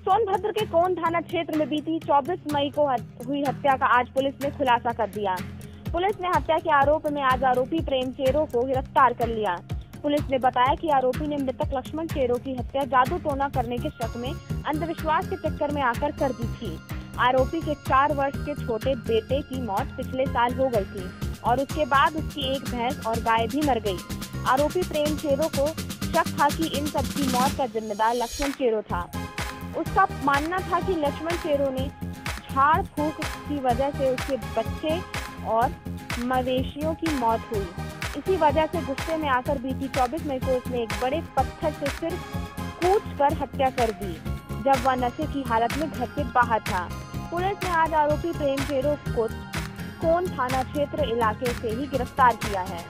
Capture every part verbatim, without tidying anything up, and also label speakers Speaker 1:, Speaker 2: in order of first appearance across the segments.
Speaker 1: सोनभद्र के कोन थाना क्षेत्र में बीती चौबीस मई को हुई हत्या का आज पुलिस ने खुलासा कर दिया। पुलिस ने हत्या के आरोप में आज आरोपी प्रेम चेरो को गिरफ्तार कर लिया। पुलिस ने बताया कि आरोपी ने मृतक लक्ष्मण चेरो की हत्या जादू टोना करने के शक में अंधविश्वास के चक्कर में आकर कर दी थी। आरोपी के चार वर्ष के छोटे बेटे की मौत पिछले साल हो गई थी और उसके बाद उसकी एक भैंस और गाय भी मर गई। आरोपी प्रेम चेरो को शक था कि इन सब की मौत का जिम्मेदार लक्ष्मण चेरो था। उसका मानना था कि लक्ष्मण चेरो ने झाड़ फूक की वजह से उसके बच्चे और मवेशियों की मौत हुई। इसी वजह से गुस्से में आकर बीती चौबीस मई को उसने एक बड़े पत्थर से सिर कूच कर हत्या कर दी, जब वह नशे की हालत में घर से बाहर था। पुलिस ने आज आरोपी प्रेम चेरो को कोन थाना क्षेत्र इलाके से ही गिरफ्तार किया है।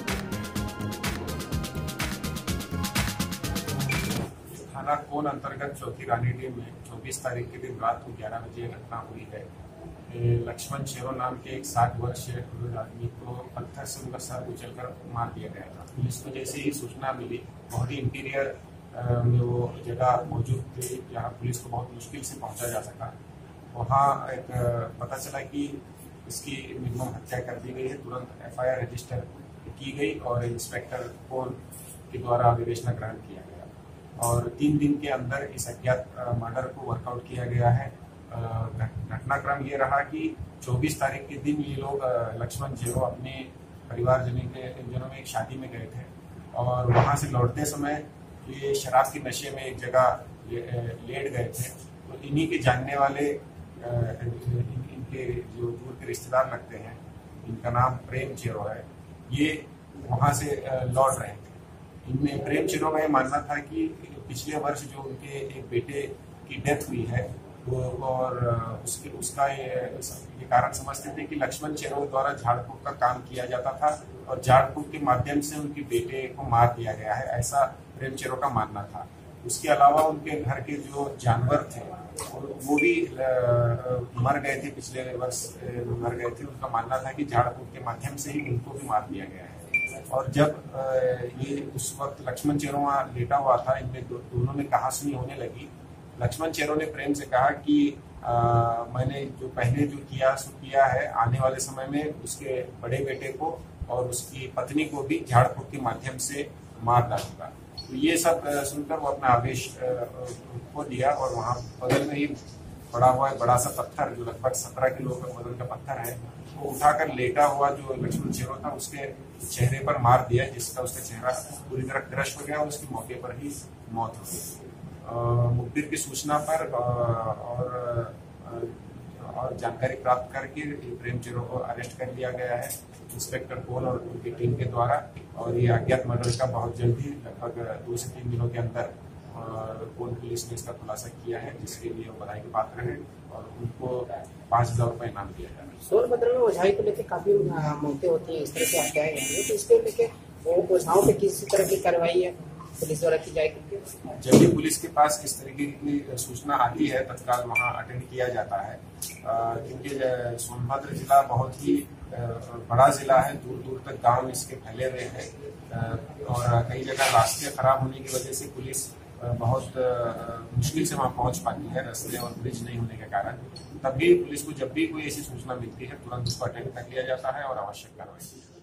Speaker 2: थाना कोन अंतर्गत चौथी रानीडीह में चौबीस तारीख के दिन रात को ग्यारह बजे घटना हुई है। लक्ष्मण चेरो नाम के एक साठ वर्षीय आदमी को पत्थर से उनका सर कुचल कर मार दिया गया था। पुलिस को जैसे ही सूचना मिली, बहुत ही इंटीरियर में वो जगह मौजूद थी जहाँ पुलिस को बहुत मुश्किल से पहुंचा जा सका। वहाँ एक पता चला कि इसकी निर्मम हत्या कर दी गई है। तुरंत एफ आई आर रजिस्टर की गई और इंस्पेक्टर कोन के द्वारा विवेचना ग्रहण किया गया और तीन दिन के अंदर इस अज्ञात मर्डर को वर्कआउट किया गया है। घटनाक्रम ये रहा कि चौबीस तारीख के दिन ये लोग लक्ष्मण चेरो अपने परिवार जनों के जनों में एक शादी में गए थे और वहां से लौटते समय ये शराब के नशे में एक जगह लेट गए थे। तो इन्हीं के जानने वाले इनके जो दूर के रिश्तेदार लगते हैं, इनका नाम प्रेम चेरो है, ये वहां से लौट रहे थे। इनमें प्रेम चेरो का ये मानना था कि पिछले वर्ष जो उनके एक बेटे की डेथ हुई है वो और उसके उसका ये, ये कारण समझते थे कि लक्ष्मण चेरो द्वारा झाड़ फूक का काम किया जाता था और झाड़ फूक के माध्यम से उनके बेटे को मार दिया गया है, ऐसा प्रेम चेरो का मानना था। उसके अलावा उनके घर के जो जानवर थे वो भी मर गए थे, पिछले वर्ष मर गए थे। उनका मानना था कि झाड़ फूक के माध्यम से ही उनको भी मार दिया गया है। और जब ये उस वक्त लक्ष्मण चेरो वहाँ लेटा हुआ था, इनमें दो, दोनों में कहासुनी होने लगी। लक्ष्मण चेरो ने प्रेम से कहा कि आ, मैंने जो पहले जो किया सो किया है, आने वाले समय में उसके बड़े बेटे को और उसकी पत्नी को भी झाड़ फूक के माध्यम से मार डालूंगा। तो ये सब सुनकर वो अपना आवेश खो दिया और वहाँ बगल में ही पड़ा हुआ है बड़ा सा पत्थर जो लगभग सत्रह किलो का वजन का पत्थर है, वो उठाकर लेटा हुआ जो लक्ष्मण चेरो था उसके चेहरे पर मार दिया, जिसका उसका चेहरा पूरी तरह क्रश हो गया और उसकी मौके पर ही मौत हो गई। मुखबिर की सूचना पर और और जानकारी प्राप्त करके प्रेम चेरो को अरेस्ट कर लिया गया है इंस्पेक्टर कोन और उनकी टीम के द्वारा। और ये अज्ञात मर्डर का बहुत जल्द ही लगभग दो से तीन दिनों के अंदर कोन पुलिस ने इसका खुलासा किया है, जिसके लिए वो बधाई के पात्र हैं और उनको पाँच हजार रुपये इनाम दिया जा रहा है।
Speaker 3: सोनभद्र में ओझाई को लेकर काफी मौतें होती है, इस तरह से हत्याएं होती है, तो इसको लेके वो ओझाओं पे किसी तरह की कार्रवाई है पुलिस द्वारा की जाएगी?
Speaker 2: जब भी पुलिस के पास इस तरीके की सूचना आती है तत्काल वहां अटेंड किया जाता है, क्योंकि सोनभद्र जिला बहुत ही बड़ा जिला है, दूर दूर तक गांव इसके फैले हुए हैं और कई जगह रास्ते खराब होने की वजह से पुलिस बहुत मुश्किल से वहां पहुंच पाती है, रास्ते और ब्रिज नहीं होने के कारण। तब भी पुलिस को जब भी कोई ऐसी सूचना मिलती है तुरंत उसको अटेंड कर लिया जाता है और आवश्यक कार्रवाई की जाती है।